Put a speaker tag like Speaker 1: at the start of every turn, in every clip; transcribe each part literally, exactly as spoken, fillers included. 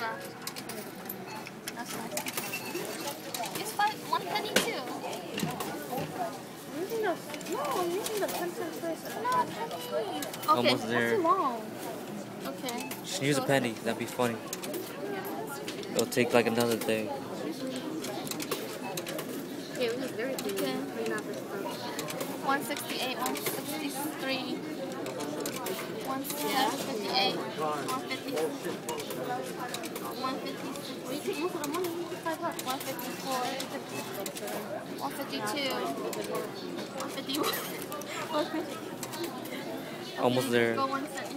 Speaker 1: that. That's nice. It's five, one penny too.
Speaker 2: I'm using the, no, I'm using the ten cent price.
Speaker 1: No, penny. Okay,
Speaker 3: Almost
Speaker 1: that's
Speaker 3: there.
Speaker 1: too long. Okay.
Speaker 3: Just use a
Speaker 1: So-
Speaker 3: penny. That'd be funny. It'll take like another day.
Speaker 2: Okay, we have everything.
Speaker 1: Okay.
Speaker 2: We're not this close.
Speaker 1: one sixty-eight, one sixty-three, one fifty-eight, one fifty, one fifty-six,
Speaker 2: We take most of the money. We take five bucks.
Speaker 1: one fifty-four, one fifty-two, one fifty-one, one fifty.
Speaker 3: Almost there.
Speaker 1: Go one cent.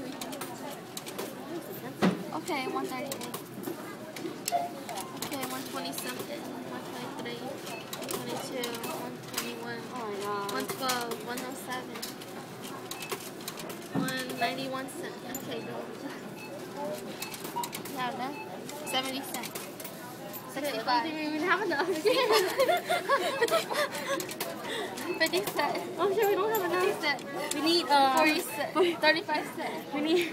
Speaker 1: Okay, one thirty-eight. Okay, one twenty something, one twenty-three, one twenty-two, one twenty-one.
Speaker 2: Oh my god.
Speaker 1: one twelve, one oh seven, one ninety-one cent. Okay, go. Now that seventy cents.
Speaker 2: I don't
Speaker 1: sixty-five.
Speaker 2: think we even have enough.
Speaker 1: fifty cents.
Speaker 2: I'm sure we don't have
Speaker 1: fifty
Speaker 2: enough.
Speaker 1: cents.
Speaker 2: We need uh,
Speaker 1: forty cents. thirty-five cents.
Speaker 2: We need.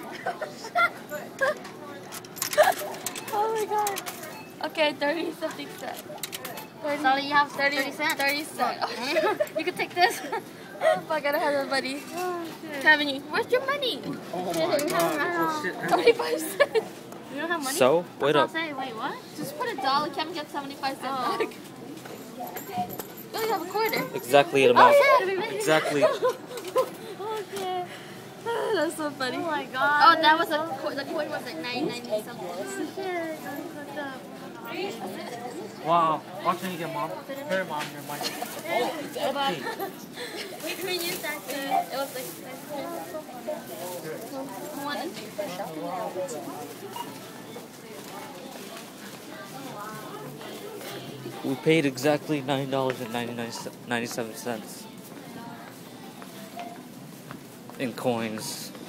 Speaker 1: Oh my god. Okay, thirty something cents. thirty,
Speaker 2: So you have
Speaker 1: thirty,
Speaker 2: thirty cents.
Speaker 1: thirty cents. Oh,
Speaker 2: You can take this.
Speaker 1: oh fuck, I don't have the money.
Speaker 2: Oh shit.
Speaker 1: Kevin, where's your money?
Speaker 4: Oh my god. Oh shit.
Speaker 1: thirty-five cents.
Speaker 2: You don't have money?
Speaker 3: So, wait
Speaker 2: I'll
Speaker 3: up.
Speaker 2: say, wait, what?
Speaker 1: Just put a dollar. Kevin gets seventy-five cents
Speaker 2: Oh.
Speaker 1: back. You only have a quarter.
Speaker 3: Exactly the amount.
Speaker 1: Oh, yeah.
Speaker 3: Exactly.
Speaker 1: Okay. That's so funny.
Speaker 2: Oh my god.
Speaker 1: Oh, that was a coin. The coin was like nine ninety something.
Speaker 2: Shit, I fucked up.
Speaker 4: Wow. Watching you get mom. Here, mom, your mic. Oh, it's empty.
Speaker 1: We used that too. It was like one.
Speaker 3: We paid exactly nine dollars and ninety-seven cents in coins.